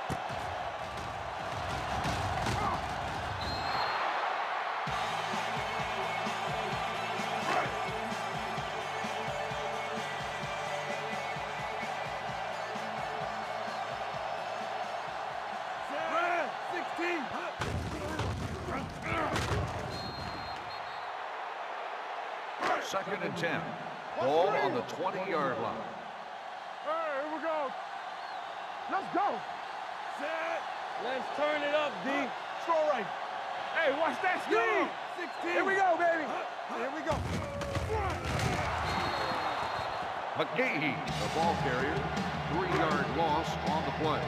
Second and 10. Ball on the 20-yard line. Hey, here we go. Let's go. Set. Let's turn it up, D. Throw right. Hey, watch that speed. 16. Here we go, baby. Here we go. McGahee, the ball carrier. 3-yard loss on the play.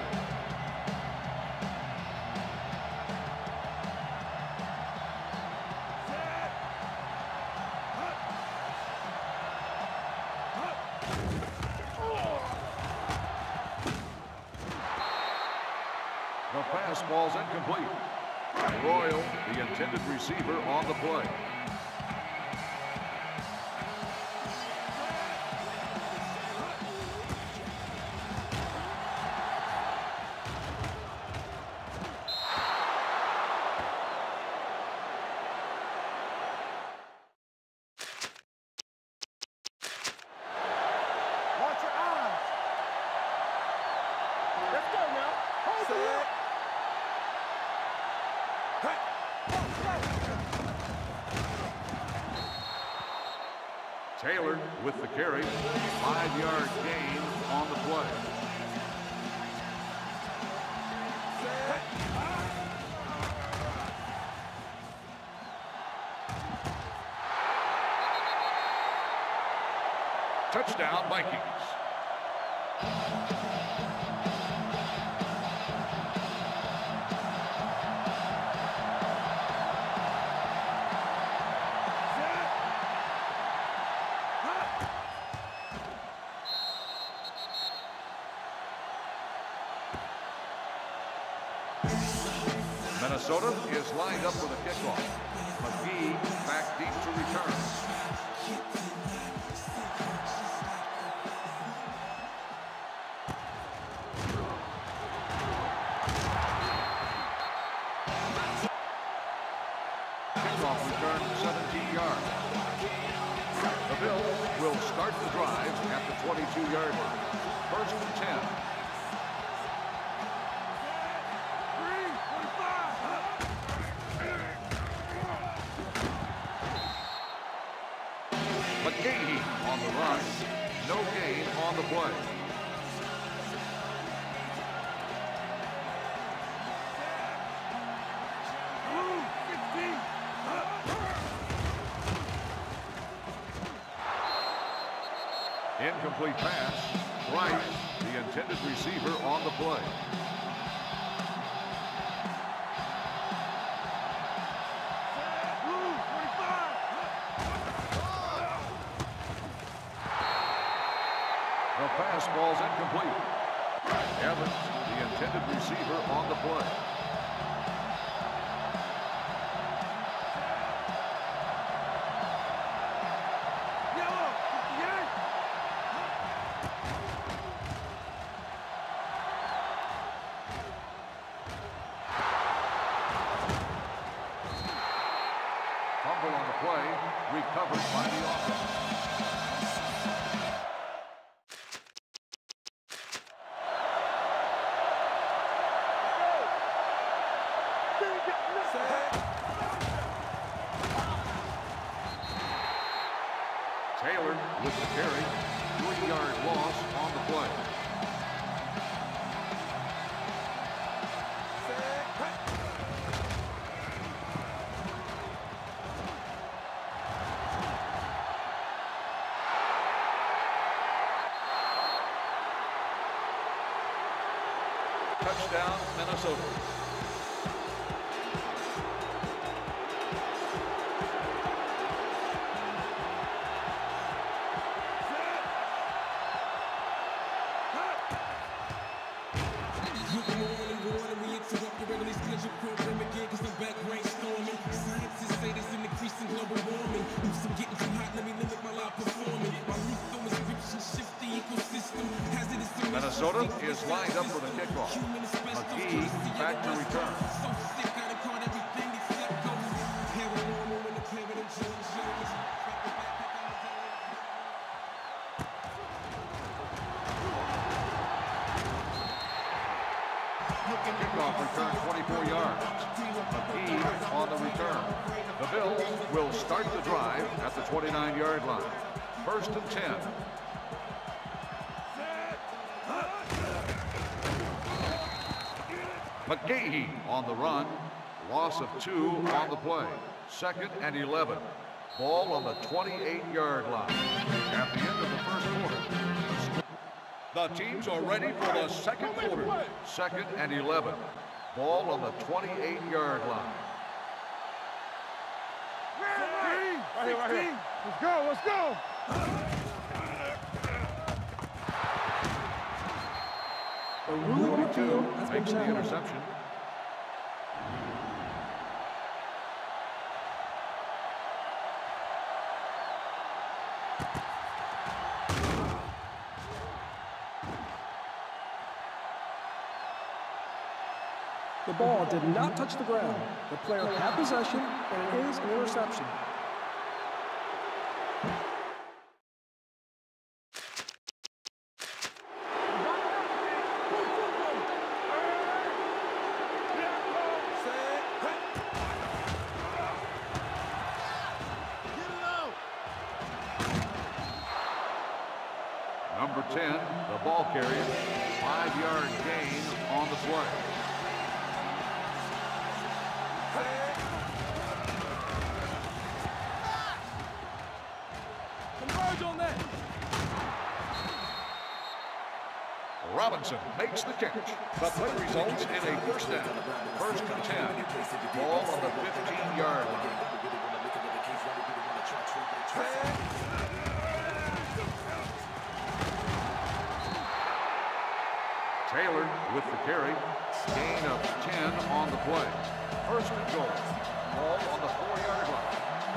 The pass ball's incomplete. Royal, the intended receiver, on the play. Watch your eyes. Let's go now. Hold it. Taylor with the carry. 5-yard gain on the play. Touchdown, Vikings. Minnesota is lined up for the kickoff. McGee back deep to return. Kickoff return 17 yards. The Bills will start the drive at the 22-yard line. First and 10. McGahee on the run. No gain on the play. Incomplete pass. Rice, the intended receiver, on the play. The pass ball's incomplete. Evans, the intended receiver, on the play. Fumble on the play, recovered by the offense. Taylor with the carry. 3-yard loss on the play. Touchdown, Minnesota. Minnesota is lined up for the kickoff. McGee back to return. Kickoff return 24 yards. McGee on the return. The Bills will start the drive at the 29-yard line. 1st and 10. McGahee on the run. Loss of 2 on the play. 2nd and 11. Ball on the 28-yard line. At the end of the first quarter, the teams are ready for the second quarter. 2nd and 11. Ball on the 28-yard line. Right here. Let's go. The ruling on the field has been Makes the challenged. interception. The ball did not touch the ground. The player had possession, and it is an interception. Number 10, the ball carrier. 5-yard gain on the play. Converge on that. Robinson makes the catch. The play results in a first down. 1st and 10. Ball on the 15-yard line. Taylor with the carry. Gain of 10 on the play. 1st and goal. Ball on the 4-yard line.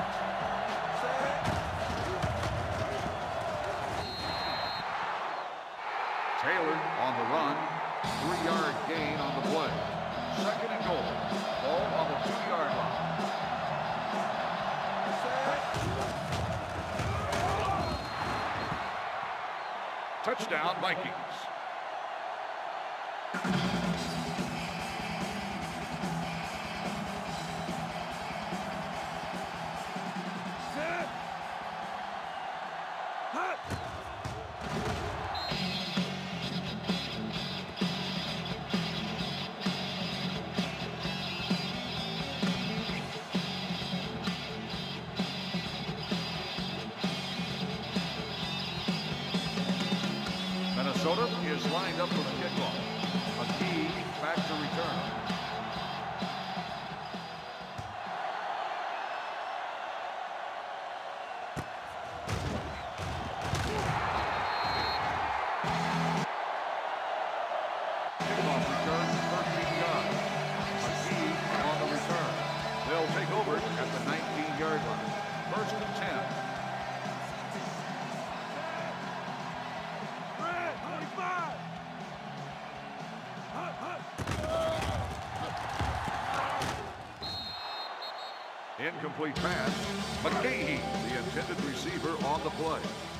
Taylor on the run. 3-yard gain on the play. 2nd and goal. Ball on the 2-yard line. Touchdown, Vikings. Minnesota is lined up for the kickoff. McGee back to return. Kickoff return, 13 yards. McGee on the return. They'll take over at the 19-yard line. 1st and 10. Incomplete pass. McGahee, the intended receiver on the play.